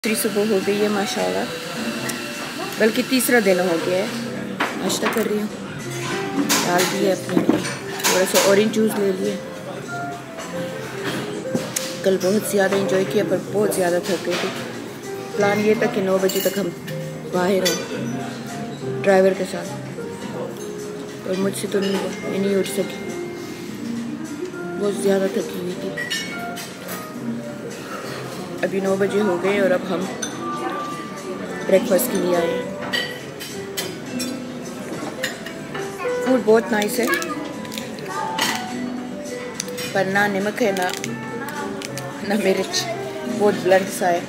दूसरी सुबह हो गई है माशाल्लाह, बल्कि तीसरा दिन हो गया है। नाश्ता कर रही हूँ, डाल दिया अपने लिए, थोड़ा सा ऑरेंज जूस ले लिया। कल बहुत ज़्यादा इंजॉय किया पर बहुत ज़्यादा थक गए थे। प्लान ये था कि 9 बजे तक हम बाहर हों ड्राइवर के साथ, और मुझसे तो नहीं उठ सकी, बहुत ज़्यादा थकी हुई थी। अभी 9 बजे हो गए और अब हम ब्रेकफास्ट के लिए आए। फूड बहुत नाइस है, पर ना नमक है ना मिर्च, बहुत ब्लंट सा है।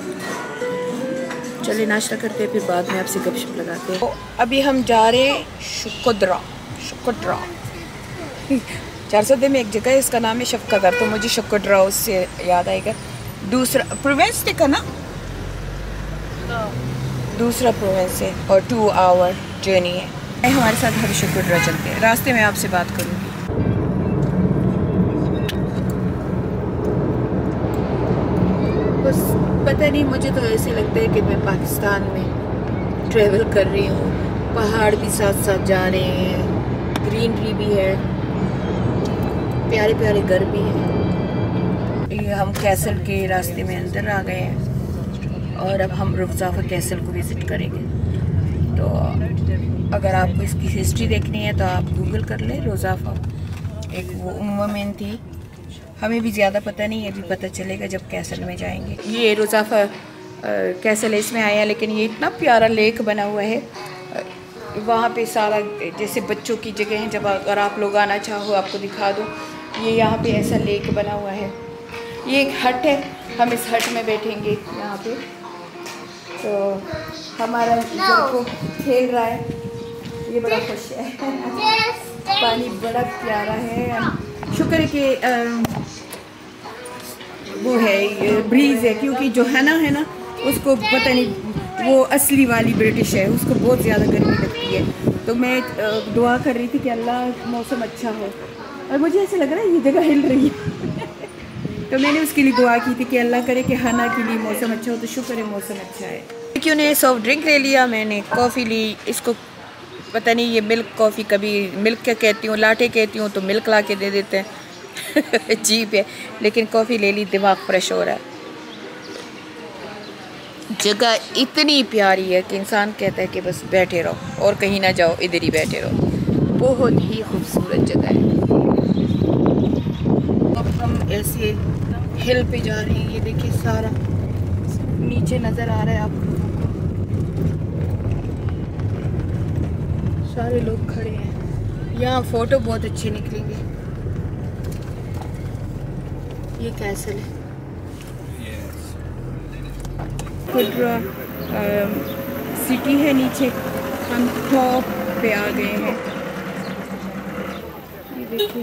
चलिए नाश्ता करते हैं, फिर बाद में आपसे गपशप लगाते हैं। तो अभी हम जा रहे हैं शुकोद्रा 400 में एक जगह है, इसका नाम है शफकागर, तो मुझे शुकोद्रा उससे याद आएगा। दूसरा प्रोविंस देखा ना, दूसरा प्रोविंस है और 2 आवर जर्नी है। हमारे साथ हर शुकोद्रा चलते हैं, रास्ते में आपसे बात करूँगी। बस पता नहीं, मुझे तो ऐसे लगता है कि मैं पाकिस्तान में ट्रैवल कर रही हूँ। पहाड़ भी साथ साथ जा रहे हैं, ग्रीनरी भी है, प्यारे प्यारे घर भी हैं। ये हम कैसल के रास्ते में अंदर आ गए हैं और अब हम रुफ़ज़ाफ़ा कैसल को विज़िट करेंगे। तो अगर आपको इसकी हिस्ट्री देखनी है तो आप गूगल कर लें। रुफ़ज़ाफ़ा एक वो वुमेन थी, हमें भी ज़्यादा पता नहीं है, अभी पता चलेगा जब कैसल में जाएंगे। ये रुफ़ज़ाफ़ा कैसल है, इसमें आए हैं, लेकिन ये इतना प्यारा लेक बना हुआ है। वहाँ पे सारा जैसे बच्चों की जगह है, जब अगर आप लोग आना चाहो आपको दिखा दो। ये यहाँ पे ऐसा लेक बना हुआ है, ये एक हट है, हम इस हट में बैठेंगे यहाँ पे। तो हमारा को खेल रहा है, ये बड़ा खुश है। पानी बड़ा प्यारा है, शुक्र है कि वो है ब्रीज़ है, क्योंकि जो है ना उसको पता नहीं, वो असली वाली ब्रिटिश है, उसको बहुत ज़्यादा गर्मी लगती है। तो मैं दुआ कर रही थी कि अल्लाह मौसम अच्छा हो, और मुझे ऐसा लग रहा है ये जगह हिल रही है। तो मैंने उसके लिए दुआ की थी कि अल्लाह करे कि हना के लिए मौसम अच्छा हो, तो शुक्र है मौसम अच्छा है। क्यों ने सॉफ्ट ड्रिंक ले लिया, मैंने कॉफ़ी ली। इसको पता नहीं ये मिल्क कॉफ़ी, कभी मिल्क क्या कहती हूँ, लाटे कहती हूँ, तो मिल्क ला के दे देते हैं। अजीब है, लेकिन कॉफ़ी ले ली, दिमाग फ्रेश हो रहा है। जगह इतनी प्यारी है कि इंसान कहता है कि बस बैठे रहो और कहीं ना जाओ, इधर ही बैठे रहो। बहुत ही खूबसूरत जगह है। अब हम ऐसे हिल पे जा रहे हैं, ये देखिए सारा नीचे नज़र आ रहा है आपको, सारे लोग खड़े हैं। यहाँ फ़ोटो बहुत अच्छे निकलेंगे। ये कैसल है, शुकोद्रा सिटी है नीचे, हम टॉप पे आ गए हैं। ये देखिए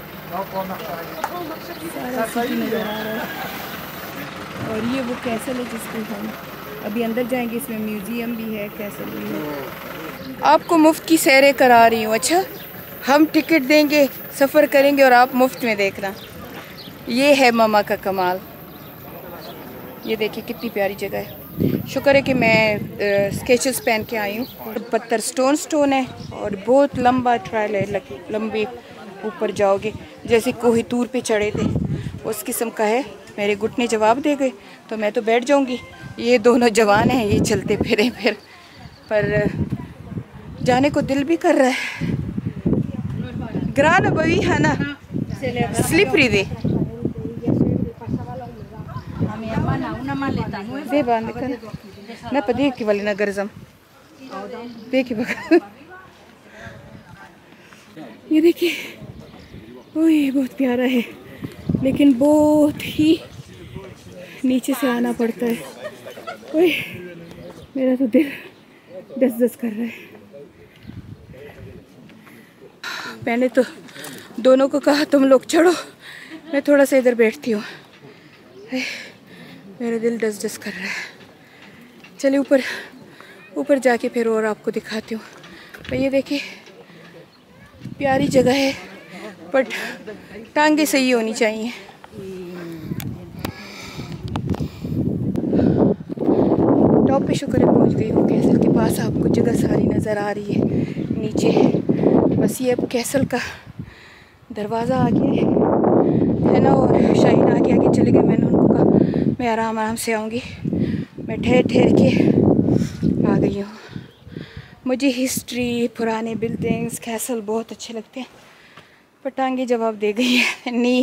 सारा सिटी नज़र आ रहा है, और ये वो कैसल है जिसको हम अभी अंदर जाएंगे। इसमें म्यूज़ियम भी है, कैसल भी है। आपको मुफ्त की सैरें करा रही हूँ। अच्छा, हम टिकट देंगे, सफ़र करेंगे और आप मुफ्त में देखना। ये है मामा का कमाल। ये देखिए कितनी प्यारी जगह है। शुक्र है कि मैं स्केचेस पहन के आई हूँ। पत्थर स्टोन है और बहुत लंबा ट्रायल है, लंबे ऊपर जाओगे, जैसे कोहितूर पे चढ़े थे उस किस्म का है। मेरे घुटने जवाब दे गए तो मैं तो बैठ जाऊँगी। ये दोनों जवान हैं, ये चलते फिरे फिर, पर जाने को दिल भी कर रहा है। ग्रान बवी है ना, स्लिपरी दे दे बांध कर ना पदी की वाली ना गरजम दे की बगल। ये देखिए, ओए बहुत प्यारा है, लेकिन बहुत ही नीचे से आना पड़ता है। ओए मेरा तो दिल दस कर रहा है। मैंने तो दोनों को कहा तुम लोग चढ़ो, मैं थोड़ा सा इधर बैठती हूँ। मेरा दिल दस कर रहा है। चलिए ऊपर जाके फिर और आपको दिखाती हूँ। तो ये देखिए प्यारी जगह है, बट टांगे सही होनी चाहिए। टॉप पे शुक्र है पहुँच गई हूँ कैसल के पास। आपको जगह सारी नज़र आ रही है नीचे। बस ये अब कैसल का दरवाज़ा आगे है ना, और शाहीन आगे आगे चले गए। मैंने उनको कहा मैं आराम से आऊँगी, मैं ठहर के आ गई हूँ। मुझे हिस्ट्री, पुराने बिल्डिंग्स, कैसल बहुत अच्छे लगते हैं। पर टांगे जवाब दे गई है, नी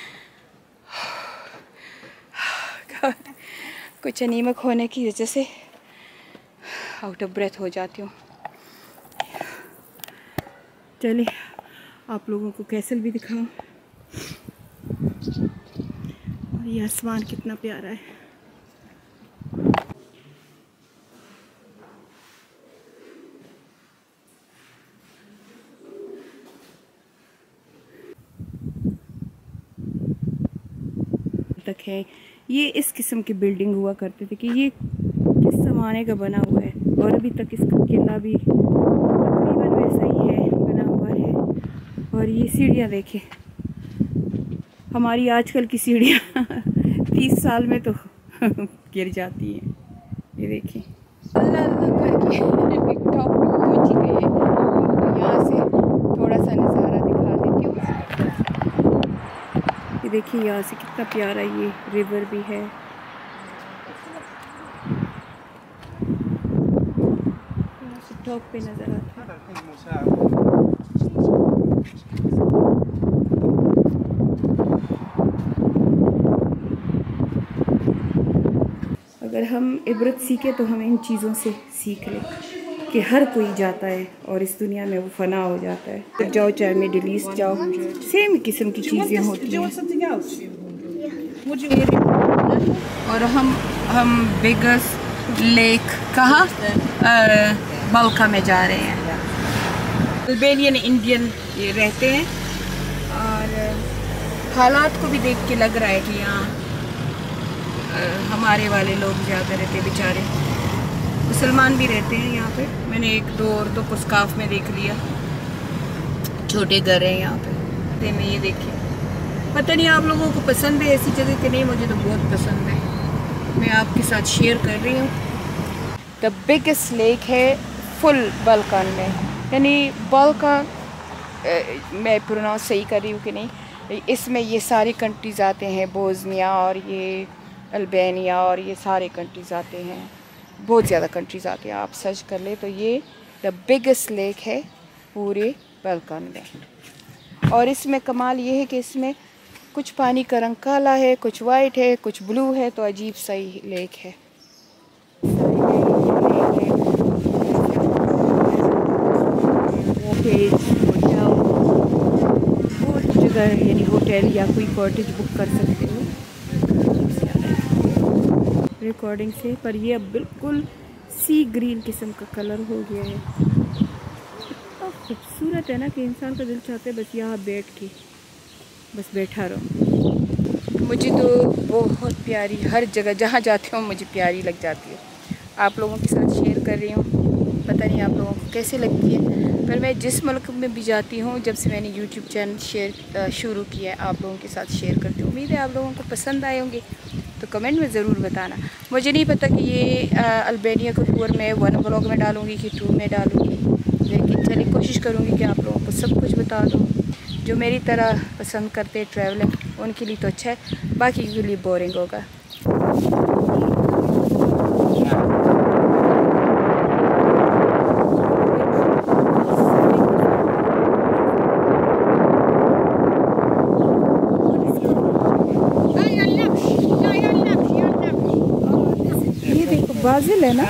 कुछ अनीमक होने की वजह से आउट ऑफ ब्रेथ हो जाती हूँ। चलिए आप लोगों को कैसल भी दिखाऊं। और ये आसमान कितना प्यारा है। तक है ये इस किस्म की बिल्डिंग हुआ करते थे कि ये किस ज़माने का बना हुआ है, और अभी तक इसका किला भी तकरीबन वैसा ही है, बना हुआ है। और ये सीढ़ियाँ देखें, हमारी आजकल की सीढ़ियाँ 30 साल में तो गिर जाती हैं। ये देखें अल्लाह करके टॉप पे पहुँच ही गए हैं। यहाँ से थोड़ा सा नज़ारा दिखा देती हूँ। ये देखिए यहाँ से कितना प्यारा ये रिवर भी है। यहाँ से टॉप पे नज़र आता है। अगर हम इबरत सीखें तो हम इन चीज़ों से सीख लें कि हर कोई जाता है और इस दुनिया में वो फना हो जाता है। तो जाओ चाहे मिडिल ईस्ट जाओ, सेम किस्म की चीज़ें होती हैं। और हम बिगेस्ट लेक कहाँ बल्का में जा रहे हैं। अल्बेनियन इंडियन ये रहते हैं, और हालात को भी देख के लग रहा है कि यहाँ हमारे वाले लोग ज़्यादा रहते हैं, बेचारे मुसलमान भी रहते हैं यहाँ पे। मैंने एक दो औरतों को स्कार्फ में देख लिया। छोटे घर हैं यहाँ पे में। ये देखिए, पता नहीं आप लोगों को पसंद है ऐसी जगह कि नहीं, मुझे तो बहुत पसंद है। मैं आपके साथ शेयर कर रही हूँ। द बिगेस्ट लेक है फुल बाल्कान में, यानी बाल्कान मैं प्रोनाउंस सही कर रही हूँ कि नहीं। इसमें ये सारी कंट्रीज़ आते हैं, बोस्निया और ये अल्बानिया और ये सारे कंट्रीज़ आते हैं, बहुत ज़्यादा कंट्रीज़ आते हैं। आप सर्च कर ले तो ये द बिगेस्ट लेक है पूरे बाल्कान में। और इसमें कमाल ये है कि इसमें कुछ पानी का रंग काला है, कुछ वाइट है, कुछ ब्लू है, तो अजीब सा ही लेक है। बहुत जगह यानी होटल या कोई कॉटेज बुक कर सकते हो रिकॉर्डिंग से। पर ये अब बिल्कुल सी ग्रीन किस्म का कलर हो गया है। इतना खूबसूरत है ना कि इंसान का दिल चाहता है बस यहाँ बैठ के बस बैठा रहो। मुझे तो बहुत प्यारी, हर जगह जहाँ जाती हूँ मुझे प्यारी लग जाती है। आप लोगों के साथ शेयर कर रही हूँ, पता नहीं आप लोगों को कैसे लगती है। पर मैं जिस मुल्क में भी जाती हूँ, जब से मैंने यूट्यूब चैनल शुरू किया है, आप लोगों के साथ शेयर करती हूँ। उम्मीद है आप लोगों को पसंद आए होंगे, तो कमेंट में ज़रूर बताना। मुझे नहीं पता कि ये अल्बानिया का टूर मैं 1 व्लॉग में डालूँगी कि 2 में डालूँगी, लेकिन चलिए कोशिश करूँगी कि आप लोगों को सब कुछ बता दूँ। जो मेरी तरह पसंद करते हैं ट्रैवलिंग, उनके लिए तो अच्छा है, बाकी के लिए बोरिंग होगा। ये देखो बाजिल है ना,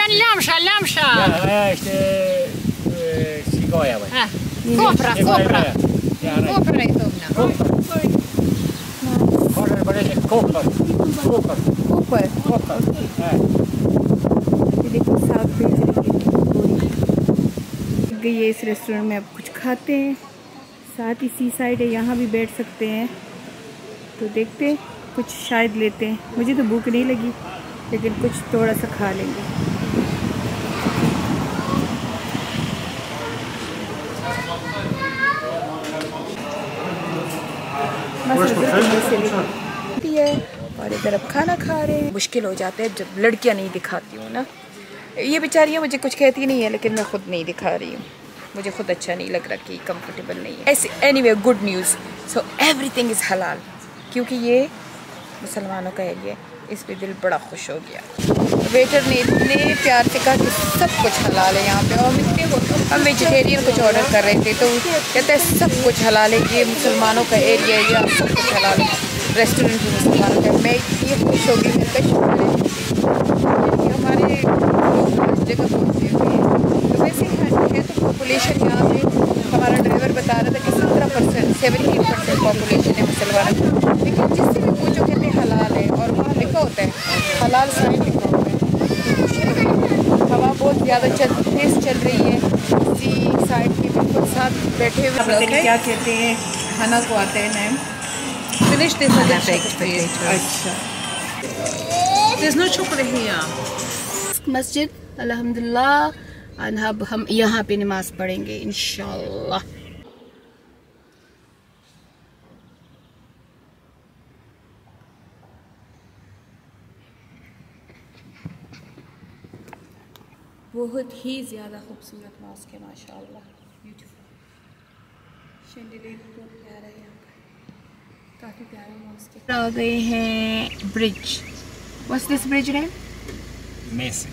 Kopra i ये देखो साग बेच रही है। इस रेस्टोरेंट में अब कुछ खाते हैं, साथ ही सी साइड है, यहाँ भी बैठ सकते हैं। तो देखते हैं, कुछ शायद लेते हैं। मुझे तो भूख नहीं लगी, लेकिन कुछ थोड़ा सा खा लेंगे। है और इधर अब खाना खा रहे हैं। मुश्किल हो जाता है जब लड़कियां नहीं दिखाती हूँ ना। ये बेचारियाँ मुझे कुछ कहती नहीं है, लेकिन मैं खुद नहीं दिखा रही हूँ। मुझे खुद अच्छा नहीं लग रहा कि कंफर्टेबल नहीं है ऐसे। Anyway good news, so everything is हलाल, क्योंकि ये मुसलमानों का एरिया है। इस पे दिल बड़ा खुश हो गया। वेटर ने इतने प्यार से कहा कि सब कुछ हलाल है यहाँ पे। और हम वेजिटेरियन कुछ ऑर्डर कर रहे थे तो कहते हैं सब कुछ हलाल है, ये मुसलमानों का एरिया है, यहाँ सब कुछ हलाल है, रेस्टोरेंट भी मुसलमानों का। मैं इतनी खुश हो गई, मेरे का शुक्र है हमारे जगह पहुँचे हुए हैं। तो वैसे है तो पॉपुलेशन यहाँ पे हमारा ड्राइवर बता रहा था कि 17%, 17% पॉपुलेशन है मुसलमानों की, लेकिन जिससे भी पूछो कहते हैं हलाल है। और वहाँ लिखा होता है हलाल साइन लिखा होता है। हवा बहुत ज़्यादा तेज़ चल रही है। इसी साइड के बिल्कुल साथ बैठे हुए लोग हैं, क्या कहते हैं, खाना को आता है नाम फिनिश दिस। अच्छा, There's no chocolate here. मस्जिद अल्हम्दुलिल्लाह, अब हम यहाँ पे नमाज पढ़ेंगे इंशाल्लाह। बहुत ही ज़्यादा खूबसूरत मॉस्क है माशाल्लाह, ब्यूटीफुल। शैंडिलियर बहुत प्यारा है यहाँ का, काफ़ी प्यारा मॉस्क है। आ गए हैं bridge. What's this bridge name? Messi.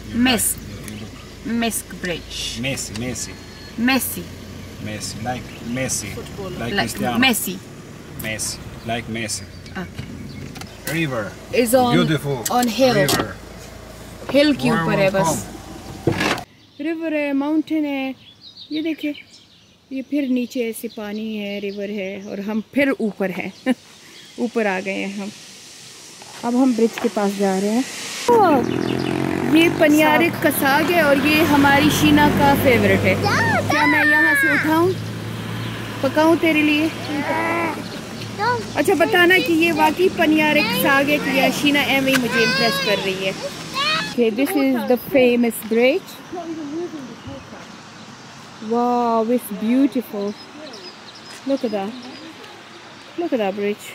Mesk Bridge. Messi. Like Messi. Like Cristiano. Messi. Like Messi. Okay. River. Is on Beautiful. on hill. River. Hill के ऊपर है Warm बस। रिवर है, माउंटेन है, ये देखिए, ये फिर नीचे ऐसे पानी है, रिवर है, और हम फिर ऊपर हैं। ऊपर आ गए हैं हम। अब हम ब्रिज के पास जा रहे हैं। ये पनियारे का साग है और ये हमारी शीना का फेवरेट है। क्या मैं यहाँ से उठाऊँ, पकाऊँ तेरे लिए? अच्छा बताना कि ये वाकई पनियारे का साग है कि या शीना एम ही मुझे इम्प्रेस कर रही है। Okay, this is the famous bridge. Wow, it's beautiful. Look at that. Look at that bridge.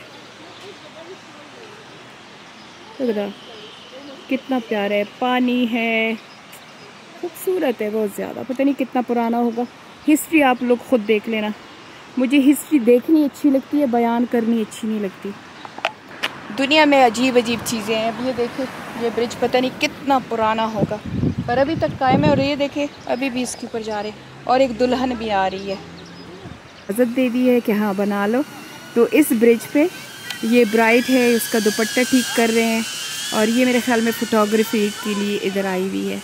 Look at that. कितना प्यारा है, पानी है, खूबसूरत है बहुत ज़्यादा। पता नहीं कितना पुराना होगा। हिस्ट्री आप लोग खुद देख लेना। मुझे हिस्ट्री देखनी अच्छी लगती है, बयान करनी अच्छी नहीं लगती। दुनिया में अजीब अजीब चीज़ें हैं। अब ये देखे, ये ब्रिज पता नहीं कितना पुराना होगा, पर अभी तक कायम है। और ये देखे, अभी भी इसके ऊपर जा रहे हैं और एक दुल्हन भी आ रही है। इजाज़त दे दी है कि हाँ बना लो। तो इस ब्रिज पे ये ब्राइड है, उसका दुपट्टा ठीक कर रहे हैं, और ये मेरे ख्याल में फ़ोटोग्राफी के लिए इधर आई हुई है।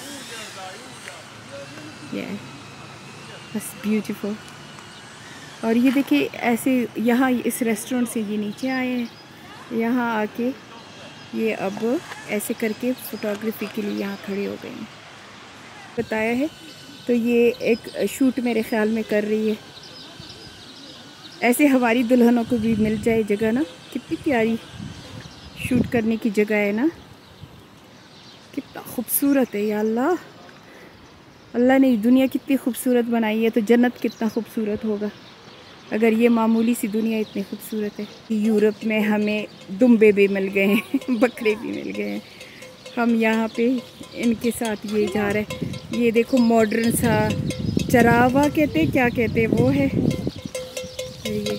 ये बस ब्यूटीफुल। और ये देखिए ऐसे यहाँ इस रेस्टोरेंट से ये नीचे आए हैं, यहाँ आके ये अब ऐसे करके फ़ोटोग्राफी के लिए यहाँ खड़े हो गए हैं। बताया है तो ये एक शूट मेरे ख्याल में कर रही है। ऐसे हमारी दुल्हनों को भी मिल जाए जगह ना, कितनी प्यारी शूट करने की जगह है ना, कितना खूबसूरत है। या अल्लाह, अल्लाह ने दुनिया कितनी खूबसूरत बनाई है, तो जन्नत कितना खूबसूरत होगा अगर ये मामूली सी दुनिया इतनी खूबसूरत है। यूरोप में हमें दुम्बे भी मिल गए हैं, बकरे भी मिल गए हैं। हम यहाँ पे इनके साथ ये जा रहे हैं। ये देखो मॉडर्न सा चरावा कहते हैं, क्या कहते हैं वो है ये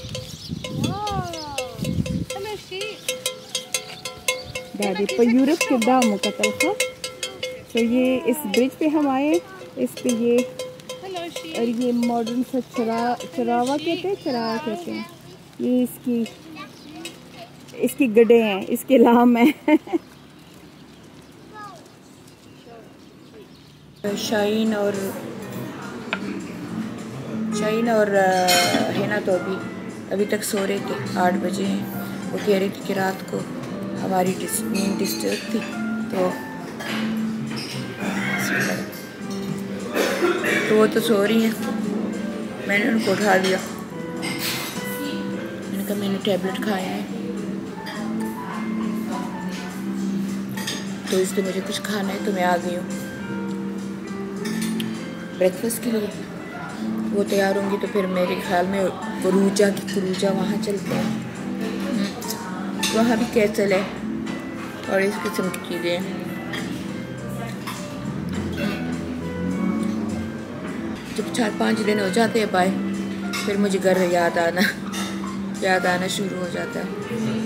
दादी पर यूरोप के दामों का तलखा। तो ये इस ब्रिज पे हम आए, इस पे ये और ये मॉडर्न सा चरावा कहते हैं, ये इसकी गड्ढे हैं, इसके लाम हैं। शाहीन और हिना तो अभी तक सो रहे थे। 8 बजे हैं। वो कह रही थी कि रात को हमारी नींद डिस्टर्ब थी, तो वो तो सो रही हैं। मैंने उनको उठा दिया। मैंने कहा मैंने टैबलेट खाया है, तो इसलिए मुझे कुछ खाना है, तो मैं आ गई हूँ ब्रेकफास्ट के लिए। वो तैयार होंगी तो फिर मेरे ख्याल में कुरूजा वहाँ चलते हैं। वहाँ भी कैसल है, और इस किस्म की चीज़ें। जब 4-5 दिन हो जाते हैं बाय, फिर मुझे घर याद आना शुरू हो जाता है।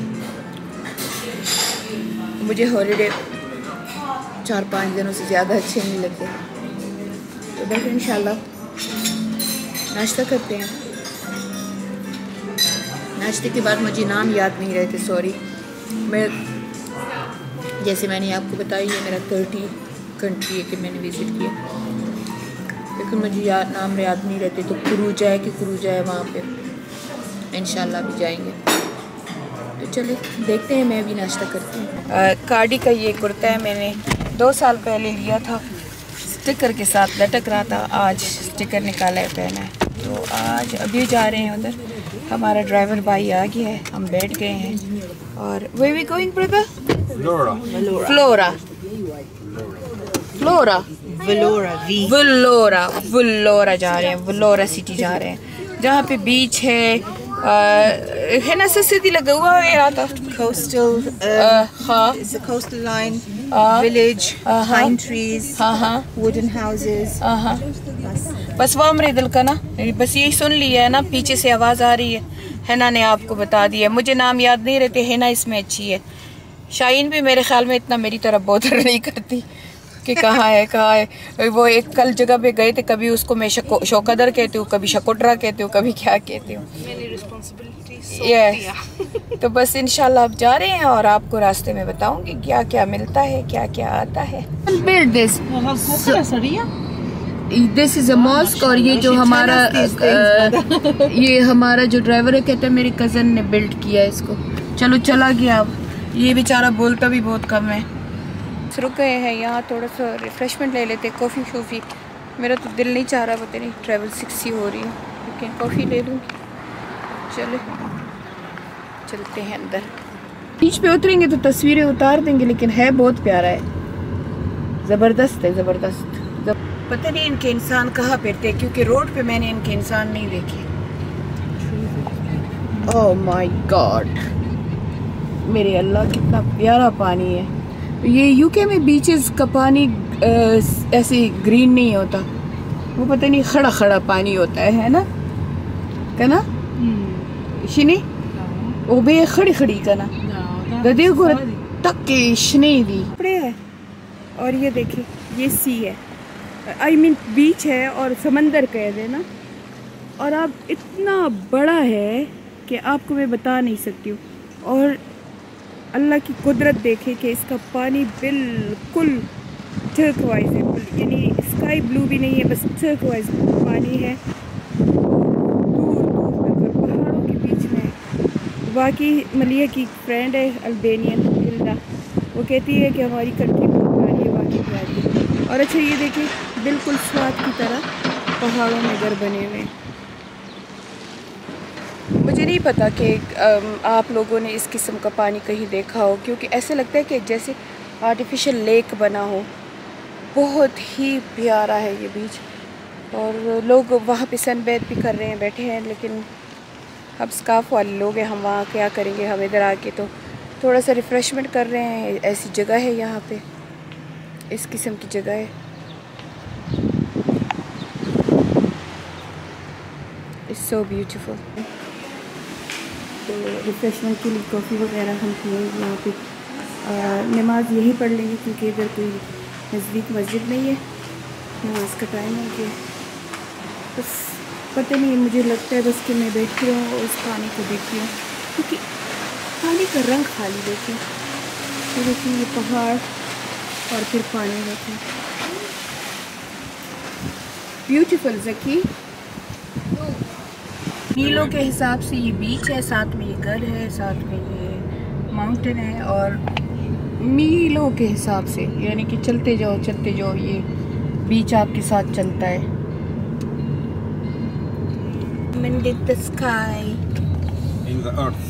मुझे हॉलीडे 4-5 दिनों से ज़्यादा अच्छे नहीं लगते। तो बस इंशाल्लाह नाश्ता करते हैं। नाश्ते के बाद मुझे नाम याद नहीं रहे थे, सॉरी। मैं जैसे मैंने आपको बताया, ये मेरा 30 कंट्री है कि मैंने विज़िट किया, लेकिन मुझे नाम याद नहीं रहते। तो कुरूजा है वहाँ पे, इंशाल्लाह भी जाएंगे। तो चले देखते हैं, मैं भी नाश्ता करती हूँ। कार्डी का ये कुर्ता है, मैंने 2 साल पहले लिया था, स्टिकर के साथ लटक रहा था। आज स्टिकर निकाला है, पहना है। तो आज अभी जा रहे हैं उधर। हमारा ड्राइवर भाई आ गया है, हम बैठ गए हैं। और where we going brother? Vellora जा रहे हैं, वेलोरा सिटी जा रहे हैं, जहाँ पे बीच है ना, सीधी लगा हुआ है यहाँ तो Coastal, it's a coastal line, village, pine trees, wooden houses. बस वो हमारे दिल का ना, बस यही सुन लिया है ना। पीछे से आवाज़ आ रही है ना ने आपको बता दिया। मुझे नाम याद नहीं रहते। है ना इसमें अच्छी है। शाहीन भी मेरे ख्याल में इतना मेरी तरफ बोधर नहीं करती कि कहाँ है। वो एक कल जगह पे गए थे, कभी उसको मैं शौकदर कहती हूँ, कभी शकोट्रा कहती हूँ, कभी क्या कहती हूँ। तो बस इंशाल्लाह अब जा रहे हैं और आपको रास्ते में बताऊंगी क्या क्या मिलता है, क्या क्या आता है। This is a mosque. और ये जो हमारा जो ड्राइवर है, कहता है मेरे कज़न ने बिल्ड किया है इसको। चलो चला गया। अब ये बेचारा बोलता भी बहुत कम है। रुक गए हैं यहाँ, थोड़ा सा रिफ्रेशमेंट ले लेते, कॉफ़ी शॉफ़ी। मेरा तो दिल नहीं चाह रहा, पता नहीं ट्रैवल 6 ही हो रही है, लेकिन कॉफ़ी ले लूँगी। चलते हैं अंदर। बीच पे उतरेंगे तो तस्वीरें उतार देंगे, लेकिन है बहुत प्यारा है, ज़बरदस्त है, ज़बरदस्त। पता नहीं इनके इंसान कहाँ फिरते, क्योंकि रोड पे मैंने इनके इंसान नहीं देखे। ओह माय गॉड, मेरे अल्लाह कितना प्यारा पानी है। ये यूके में बीचेस का पानी ऐसे ग्रीन नहीं होता, वो पता नहीं खड़ा खड़ा पानी होता है ना कना शिनी वो बे खड़ी खड़ी कना ददे को तक के शने दी पड़े है। और ये देखिए, ये सी है, आई मीन बीच है और समंदर कह दे ना। और अब इतना बड़ा है कि आपको मैं बता नहीं सकती हूँ। और अल्लाह की कुदरत देखे कि इसका पानी बिल्कुल टर्कवाइज है, यानी स्काई ब्लू भी नहीं है, बस टर्कवाइज पानी है, दूर दूर तक पहाड़ों के बीच में। बाकी मलिया की फ्रेंड है अल्बेनियन हिल्डा, वो कहती है कि हमारी कंट्री बहुत प्यारी है, वाकई प्यारी है। और अच्छा ये देखिए, बिल्कुल स्वाद की तरह पहाड़ों में घर बने हुए हैं। मुझे नहीं पता कि आप लोगों ने इस किस्म का पानी कहीं देखा हो, क्योंकि ऐसे लगता है कि जैसे आर्टिफिशियल लेक बना हो। बहुत ही प्यारा है ये बीच, और लोग वहाँ पे सनबैथ भी कर रहे हैं, बैठे हैं। लेकिन अब स्काफ वाले लोग हैं, हम वहाँ क्या करेंगे। हम इधर आके तो थोड़ा सा रिफ़्रेशमेंट कर रहे हैं। ऐसी जगह है यहाँ पे, इस किस्म की जगह है। It's so beautiful. तो रिफ़्रेशमेंट के लिए कॉफ़ी वगैरह हम पिएंगे यहाँ पे। नमाज यहीं पढ़ लेंगे, क्योंकि इधर कोई नज़दीक मस्जिद नहीं है। नमाज का टाइम हो गया। बस पता नहीं, मुझे लगता है बस कि मैं बैठी रहूँ और उस पानी को देखती हूँ, क्योंकि पानी का रंग खाली देखिए। तो देखिए ये पहाड़ और फिर पानी देखिए, ब्यूटीफुल। ज़की मीलों के हिसाब से ये बीच है, साथ में ये घर है, साथ में ये माउंटेन है। और मीलों के हिसाब से, यानी कि चलते जाओ ये बीच आपके साथ चलता है। In the sky, in the earth,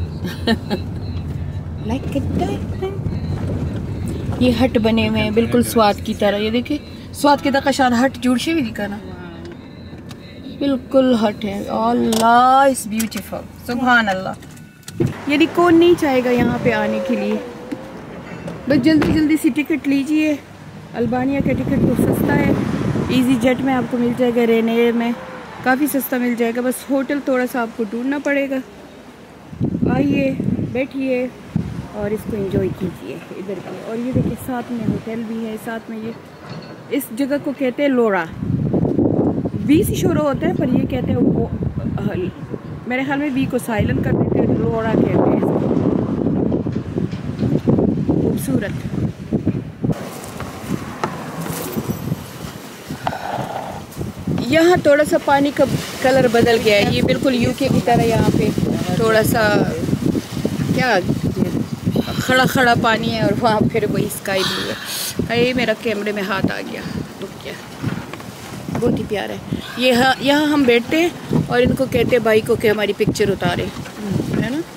like a diamond. ये हट बने हुए हैं बिल्कुल स्वाद की तरह। ये देखिए, स्वाद की तरह शायद हट जुड़शे भी दिखा ना, बिल्कुल हट है। अल्लाह इज ब्यूटीफुल, सुभान अल्लाह। यानी कौन नहीं चाहेगा यहाँ पे आने के लिए। बस जल्दी जल्दी सी टिकट लीजिए। अल्बानिया का टिकट तो सस्ता है, इजी जेट में आपको मिल जाएगा, रेनेयर में काफ़ी सस्ता मिल जाएगा। बस होटल थोड़ा सा आपको ढूंढना पड़ेगा। आइए बैठिए और इसको एंजॉय कीजिए इधर भी। और ये देखिए साथ में होटल भी है, साथ में ये इस जगह को कहते हैं लोरा। वी से शुरू होता है पर ये कहते हैं वो मेरे ख्याल में वी को साइलेंट कर देते हैं, लोरा कहते हैं इसको। खूबसूरत। यहाँ थोड़ा सा पानी का कलर बदल गया है, ये बिल्कुल यूके की तरह यहाँ पे थोड़ा सा क्या खड़ा खड़ा पानी है और वहाँ फिर वही स्काई ब्लू है। ये मेरा कैमरे में हाथ आ गया, रुक गया। बहुत ही प्यारा है ये। यहाँ हम बैठते हैं और इनको कहते हैं भाई को कि हमारी पिक्चर उतारे, है ना।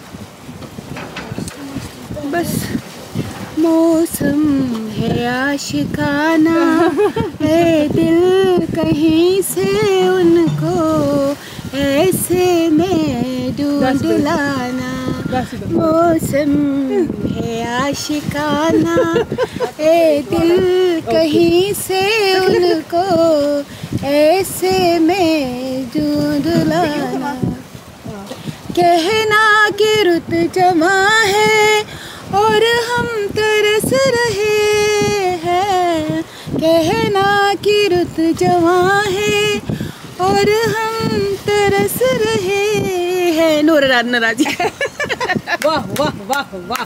बस मौसम है आशिकाना, है दिल कहीं से उनको ऐसे में ढूंढ लाना। मौसम है आशिकाना, है दिल कहीं से उनको ऐसे में ढूंढ लाना। कहना कि रुत जमा है और हम तरस रहे हैं, कहना कि रुत जमा है और हम तरस रहे हैं। नूर नाराजी। वाह वाह वाह वाह।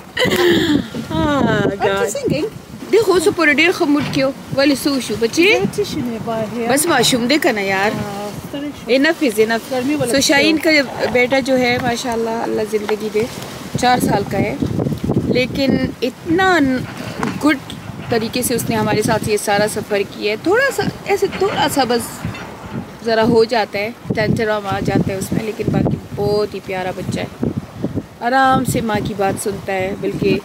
देखो सुपर खमुट क्यों वाली सूशु बच्चे बस माशूम देखा ना यार। Enough is enough. So Shaheen का बेटा जो है माशाल्लाह अल्लाह ज़िंदगी दे 4 साल का है, लेकिन इतना गुड तरीके से उसने हमारे साथ ये सारा सफ़र किया है। थोड़ा सा ऐसे थोड़ा सा बस ज़रा हो जाता है, टेंशन आ जाता है उसमें, लेकिन बाकी बहुत ही प्यारा बच्चा है। आराम से माँ की बात सुनता है, बल्कि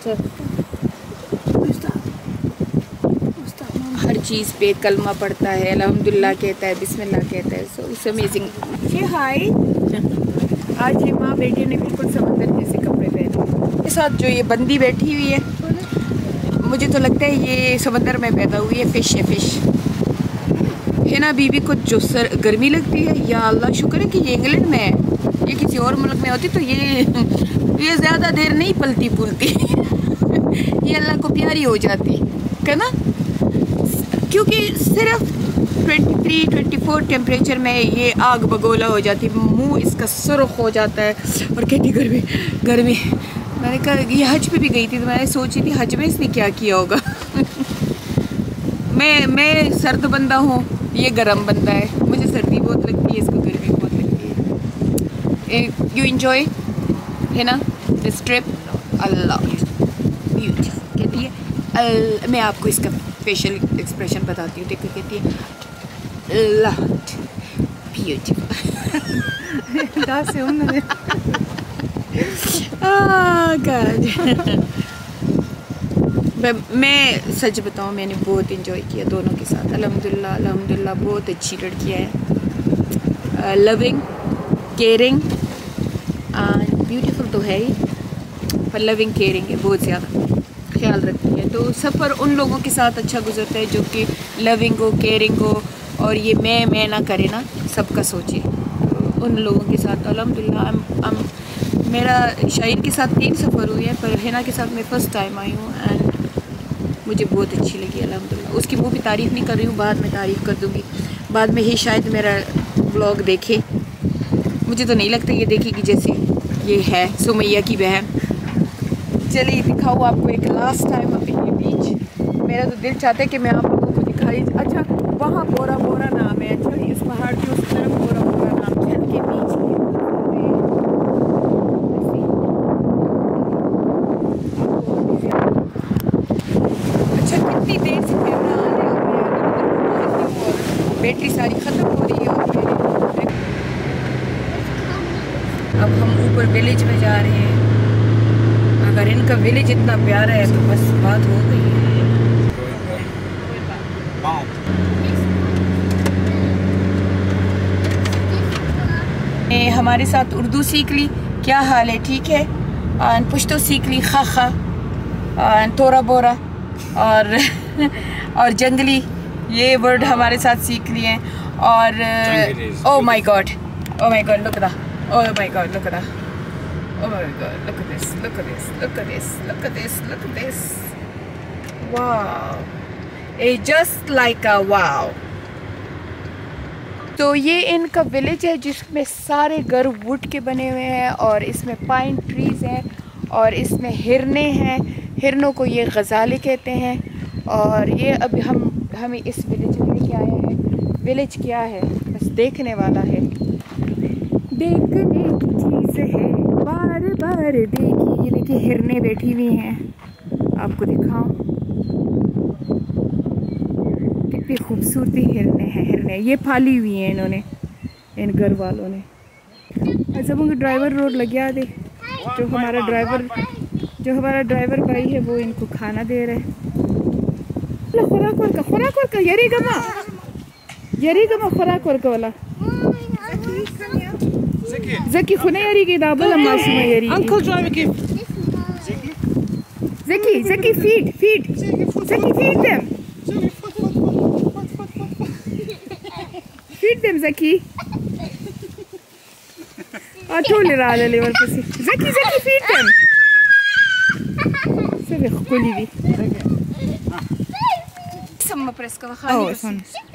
हर चीज़ पे कलमा पढ़ता है, अल्हम्दुलिल्लाह कहता है, बिस्मिल्लाह कहता है। So it's amazing. ये हाय आज ये माँ बेटे ने बिल्कुल समंदर जैसे कपड़े पहने के साथ जो ये बंदी बैठी हुई है, मुझे तो लगता है ये समंदर में पैदा हुई है। फ़िश है, फ़िश है ना। बीबी को जो गर्मी लगती है, या अल्लाह शुक्र है कि ये इंग्लैंड में है, ये किसी और मुल्क में होती तो ये ज़्यादा देर नहीं पलती पुलती ये अल्लाह को प्यारी हो जाती है ना, क्योंकि सिर्फ 23-24 टेम्परेचर में ये आग बगोला हो जाती, मुंह इसका सुर्ख हो जाता है और कहती गर्मी गर्मी। मैंने कहा ये हज पे भी गई थी तो मैंने सोची थी हज में इसने क्या किया होगा मैं सर्द बंदा हूँ, ये गर्म बंदा है, मुझे सर्दी बहुत लगती है, इसको गर्मी बहुत लगती है। यू एंजॉय है ना दिस ट्रिप। अल्लाह ब्यूटीफुल कहती है। मैं आपको इसका फेशियल एक्सप्रेशन बताती हूँ, देखो कहती है अल्लाह ब्यूटीफुल। मैं सच बताऊँ मैंने बहुत इंजॉय किया दोनों के साथ। अल्हम्दुलिल्लाह अल्हम्दुलिल्लाह बहुत अच्छी लड़कियाँ हैं, लविंग केयरिंग एंड ब्यूटीफुल तो है ही, पर लविंग केयरिंग है, बहुत ज़्यादा ख्याल रखती है। तो सफ़र उन लोगों के साथ अच्छा गुजरता है जो कि लविंग हो, केयरिंग हो और ये मैं ना करे ना, सबका सोचे। तो उन लोगों के साथ अल्हम्दुलिल्लाह मेरा शाहीन के साथ 3 सफ़र हुए हैं, पर हिना के साथ मैं फ़र्स्ट टाइम आई हूँ एंड मुझे बहुत अच्छी लगी अल्हम्दुलिल्लाह। उसकी वो भी तारीफ़ नहीं कर रही हूँ, बाद में तारीफ़ कर दूँगी, बाद में ही शायद मेरा व्लॉग देखे। मुझे तो नहीं लगता ये देखेगी, जैसे ये है सुमैया की बहन। चलिए दिखाऊँ आपको एक लास्ट टाइम ये बीच। मेरा तो दिल चाहता है कि मैं आप लोगों को दिखाई। अच्छा वहाँ बोरा बोरा नाम है, अच्छा इस पहाड़ के उस तरफ बोरा बोरा नाम है के बीच। अच्छा कितनी देर से कैमरा आ रहा है, बैटरी सारी ख़त्म हो रही है। और अब हम ऊपर विलेज में जा रहे हैं। अगर इनका विलेज इतना प्यारा है तो बस बात हो गई है। हमारे साथ उर्दू सीख ली, क्या हाल है, ठीक है। पुश्तो सीख ली, खा खा, तोरा बोरा, और जंगली, ये वर्ड हमारे साथ सीख लिए हैं। और oh my god, look at that, oh my god look at that, oh my god, look at this, look at this, look at this, look at this, look at this, wow, it's just like a wow। तो ये इनका village है जिसमें सारे घर would के बने हुए हैं और इसमें पाइन ट्रीज हैं और इसमें हिरने हैं, हिरनों को ये गजाले कहते हैं। और ये अभी हमें इस विलेज में लेके आए हैं। विलेज क्या है, बस देखने वाला है, देखने की चीज़ है, बार बार देखी। ये देखिए हिरने बैठी हुई हैं, आपको दिखाऊं कितनी खूबसूरती हिरने हैं। हिरने ये पाली हुई हैं इन्होंने, इन घर वालों ने। ऐसा मुझे ड्राइवर रोड लग गया दे, जो हमारा ड्राइवर भाई है वो इनको खाना दे रहे हैं। खुराक वर्का यरी गमा खुराक वर्का वाला Zeki खुने यारी की दाबल अम्मा सुमा यारी Uncle driver give. Zeki feed them, Zeki أطول على اللي ورقصي Zeki feed them سوي خكولي بي سما بريسكا خالي بس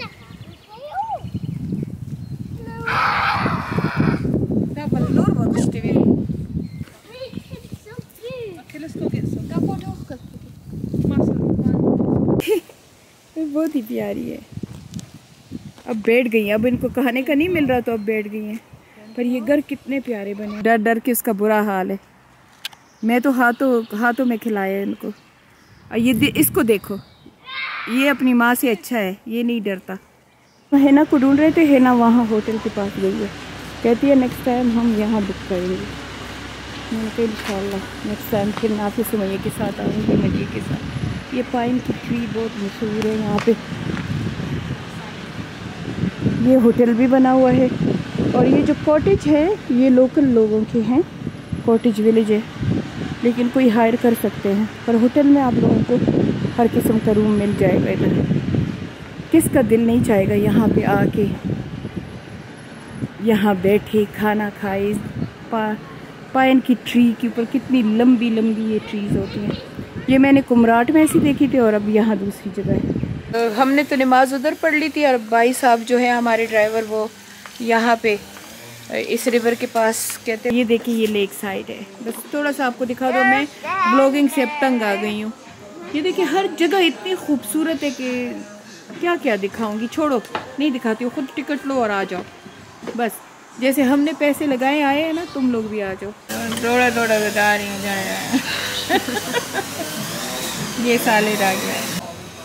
बहुत ही प्यारी है। अब बैठ गई, अब इनको खाने का नहीं मिल रहा तो अब बैठ गई हैं। पर ये घर कितने प्यारे बने, डर डर के उसका बुरा हाल है। मैं तो हाथों में खिलाया इनको। और ये इसको देखो, ये अपनी माँ से अच्छा है, ये नहीं डरता। हेना को ढूंढ रहे थे, हेना वहाँ होटल के पास गई है, कहती है नेक्स्ट टाइम हम यहाँ बुक करेंगे। मैंने कहा इंशाल्लाह नेक्स्ट टाइम फिर नाफिस सुमैया के साथ आऊँगी, मजी के साथ। ये पाइन की ट्री बहुत मशहूर है यहाँ पे। ये होटल भी बना हुआ है और ये जो कॉटेज है ये लोकल लोगों के हैं, कॉटेज विलेज है, लेकिन कोई हायर कर सकते हैं। पर होटल में आप लोगों को हर किस्म का रूम मिल जाएगा। इधर किसका दिल नहीं चाहेगा यहाँ पे आके, यहाँ बैठे खाना खाए। पाइन की ट्री के ऊपर कितनी लंबी लंबी ये ट्रीज़ होती हैं। ये मैंने कुमराट में ऐसी देखी थी और अब यहाँ दूसरी जगह है। हमने तो नमाज उधर पढ़ ली थी और भाई साहब जो है हमारे ड्राइवर वो यहाँ पे इस रिवर के पास कहते हैं। ये देखिए ये लेक साइड है, बस थोड़ा सा आपको दिखा दो। मैं ब्लॉगिंग से अब तंग आ गई हूँ। ये देखिए हर जगह इतनी खूबसूरत है कि क्या क्या दिखाऊँगी, छोड़ो नहीं दिखाती हूँ। खुद टिकट लो और आ जाओ, बस जैसे हमने पैसे लगाए आए हैं ना, तुम लोग भी आ जाओ। थोड़ा बता रही हूँ ये साले आ गया है।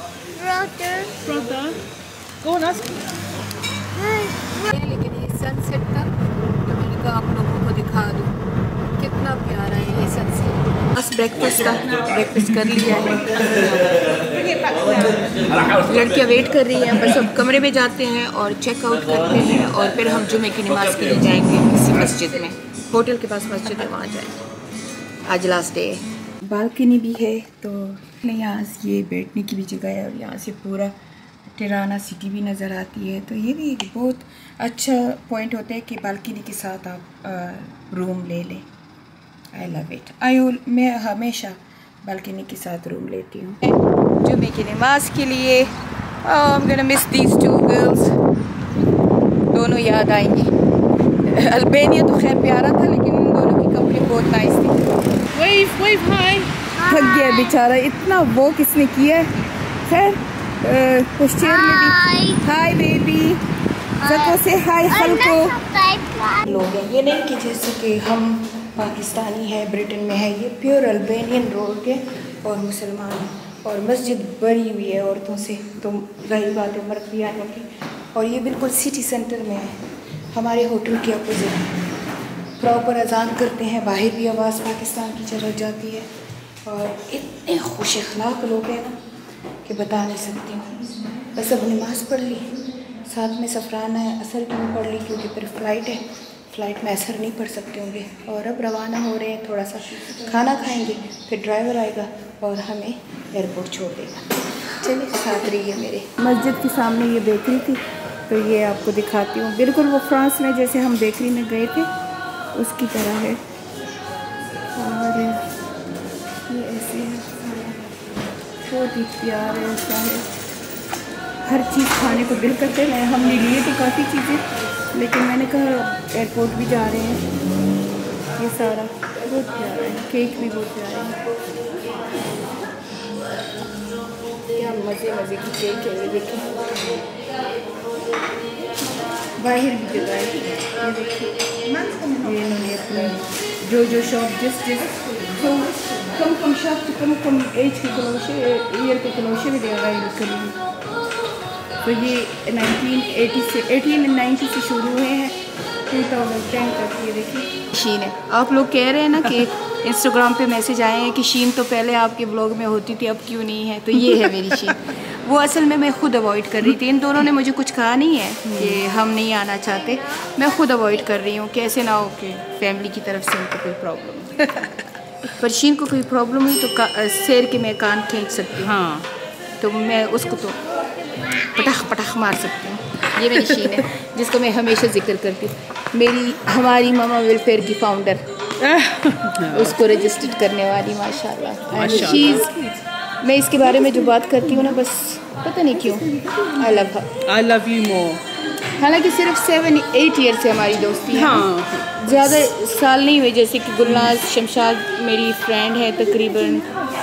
लेकिन ये सनसेट था तो मैंने कहा आप लोगों को दिखा दूँ कितना प्यारा है ये सनसेट। बस ब्रेकफास्ट कर लिया है, लड़कियाँ वेट कर रही हैं। बस अब कमरे में जाते हैं और चेकआउट करते हैं और फिर हम जुमे की नमाज़ के लिए जाएंगे किसी मस्जिद में। होटल के पास मस्जिद है, वहाँ जाएंगे। आज लास्ट डे है। बालकनी भी है तो यहाँ से ये बैठने की भी जगह है और यहाँ से पूरा टिराना सिटी भी नज़र आती है। तो ये भी एक बहुत अच्छा पॉइंट होता है कि बालकनी के साथ आप रूम ले लें। I love it. मैं हमेशा बालकनी के साथ रूम लेती हूँ जुमे की नमाज के लिए। I'm gonna miss these two girls, दोनों याद आएंगी। अल्बानिया तो खैर प्यारा था लेकिन इन दोनों की कपड़े बहुत नाइस थी। Wave hi. थक गया बेचारा, इतना वो किसने किया है। खैर उस चेयर में भी हाय बेबी सबको से हाय हल्को लोग हैं। ये नहीं कि जैसे कि हम पाकिस्तानी है ब्रिटेन में है, ये प्योर अल्बानियन लोग हैं और मुसलमान हैं। और मस्जिद भरी हुई है औरतों से, तो रही बात है मर्द भी आने की। और ये बिल्कुल सिटी सेंटर में है, हमारे होटल के अपोजिट। प्रॉपर अजान करते हैं, बाहर भी आवाज़ पाकिस्तान की चल जाती है। और इतने खुश अखलाक लोग हैं ना कि बता नहीं सकती हूँ। बस अब नमाज़ पढ़ ली, साथ में सफराना है, असर की भी पढ़ ली क्योंकि फिर फ़्लाइट है। फ़्लाइट में असर नहीं पड़ सकते होंगे। और अब रवाना हो रहे हैं, थोड़ा सा खाना खाएंगे, फिर ड्राइवर आएगा और हमें एयरपोर्ट छोड़ देगा। चलिए साथ रहिए मेरे। मस्जिद के सामने ये बेकरी थी, तो ये आपको दिखाती हूँ। बिल्कुल वो फ्रांस में जैसे हम बेकरी में गए थे उसकी तरह है। और ये ऐसे है, बहुत ही प्यार है, ऐसा है। हर चीज़ खाने को दिल करते हैं। हमने लिए थे काफ़ी चीज़ें, लेकिन मैंने कहा एयरपोर्ट भी जा रहे हैं। ये सारा बहुत प्यारा है, केक भी बहुत प्यारा है। क्या मज़े मज़े की केक है, ये देखिए। बाहर भी जगह है, ये देखिए। ये इन्होंने अपनी जो शॉप जिस कम शॉप कम एज के क्लोशे ईयर के क्लोशे भी देगा ये करीब। तो ये 1890 से शुरू हुए हैं, 2010 तक। ये देखिए शीन है। आप लोग कह रहे हैं ना कि इंस्टाग्राम पे मैसेज आए हैं कि शीन तो पहले आपके व्लॉग में होती थी, अब क्यों नहीं है। तो ये है मेरी शीन। वो असल में मैं ख़ुद अवॉइड कर रही थी। इन दोनों ने मुझे कुछ कहा नहीं है कि हम नहीं आना चाहते, मैं ख़ुद अवॉइड कर रही हूँ कि ऐसे ना हो कि फैमिली की तरफ से उनको कोई प्रॉब्लम। पर शीन को कोई प्रॉब्लम हुई तो शेर के मैं कान खींच सकती हूँ। हाँ, तो मैं उसको तो पटाख मार सकती हूँ। ये मेरी शीन है जिसको मैं हमेशा जिक्र करती हूँ। हमारी मामा वेलफेयर की फाउंडर, उसको रजिस्टर्ड करने वाली माशाल्लाह। मैं इसके बारे में जो बात करती हूँ ना, बस पता नहीं क्यों आई लव यू मोर। हालांकि सिर्फ 7-8 ईयर से हमारी दोस्ती है। हाँ, ज़्यादा साल नहीं हुए। जैसे कि गुलनाज शमशाद मेरी फ्रेंड है तकरीबन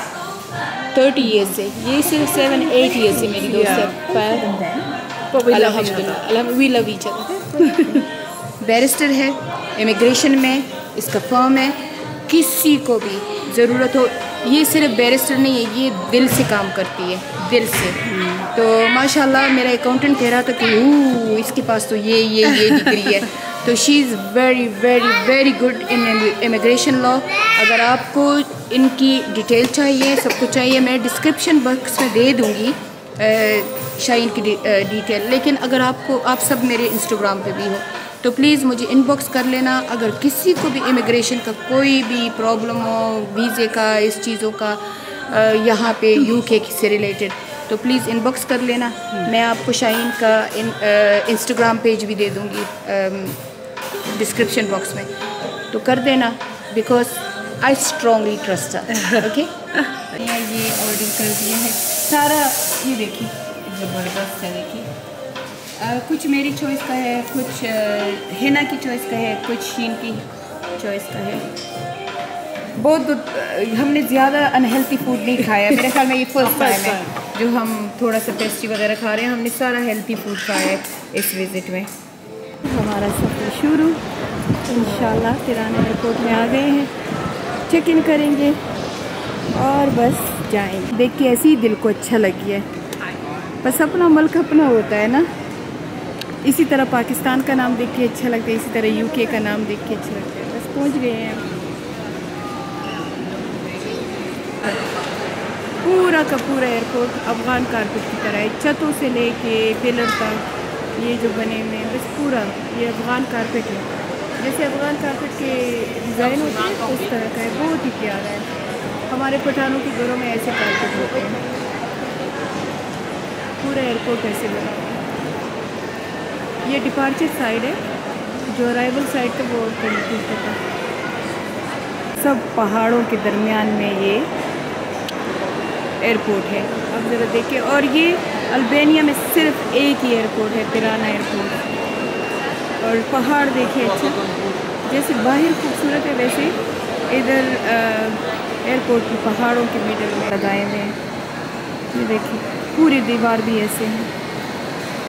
30 ईयर से, ये सिर्फ 7-8 ईयर से मेरी दोस्त है। अल्हम्दुलिल्लाह we love each other. Barrister है, इमिग्रेशन में इसका फर्म है। किसी को भी ज़रूरत हो, ये सिर्फ बैरिस्टर नहीं है, ये दिल से काम करती है, दिल से। तो माशाल्लाह मेरा अकाउंटेंट कह रहा था कि इसके पास तो ये डिग्री है। तो she is very very very good in immigration law. अगर आपको इनकी डिटेल चाहिए, सब कुछ चाहिए, मैं डिस्क्रिप्शन बॉक्स में दे दूँगी शाइन की डिटेल। लेकिन अगर आप सब मेरे इंस्टाग्राम पे भी हो तो प्लीज़ मुझे इनबॉक्स कर लेना। अगर किसी को भी इमिग्रेशन का कोई भी प्रॉब्लम हो, वीज़े का, इस चीज़ों का, यहाँ पे UK से रिलेटेड, तो प्लीज़ इनबॉक्स कर लेना। मैं आपको शाइन का इंस्टाग्राम पेज भी दे दूँगी डिस्क्रिप्शन बॉक्स में, तो कर देना, because I strongly trust her. Okay, ये ऑर्डर कर दिया है सारा। ये देखिए ज़बरदस्त है। देखिए कुछ मेरी चॉइस का है, कुछ हिना की चॉइस का है, कुछ शीन की चॉइस का है। बहुत हमने ज़्यादा अनहेल्थी फूड नहीं खाया। मेरे ख्याल में ये फर्स्ट टाइम है जो हम थोड़ा सा पेस्ट्री वगैरह खा रहे हैं। हमने सारा हेल्थी फूड खाया है इस विज़िट में। हमारा सफ़र शुरू इंशाल्लाह। तिराना एयरपोर्ट में आ गए हैं, चेक इन करेंगे और बस जाएंगे। देख के ऐसे ही दिल को अच्छा लगी है। बस अपना मुल्क अपना होता है ना। इसी तरह पाकिस्तान का नाम देख के अच्छा लगता है, इसी तरह UK का नाम देख के अच्छा लगता है। बस पहुंच गए हैं। पूरा का पूरा एयरपोर्ट अफ़गान कारपेट की तरह है, छतों से लेके पिलर तक ये जो बने हुए हैं, बस पूरा ये अफ़गान कारपेट है। जैसे अफ़गान कारपेट के डिज़ाइन होते हैं उस तरह का है, बहुत ही प्यारा है। हमारे पठानों के घरों में ऐसे कारपेट होते हैं। पूरा एयरपोर्ट ऐसे बना हुआ है। ये डिपार्चर साइड है, जो अराइवल साइड का वो तरीके का। सब पहाड़ों के दरमियान में ये एयरपोर्ट है। अब ज़रा देखिए। और ये अल्बानिया में सिर्फ एक ही एयरपोर्ट है, तिराना एयरपोर्ट। और पहाड़ देखिए, अच्छा जैसे बाहर खूबसूरत है वैसे इधर एयरपोर्ट की पहाड़ों के मिडल में लगाए हुए हैं। ये देखिए पूरी दीवार भी ऐसे हैं।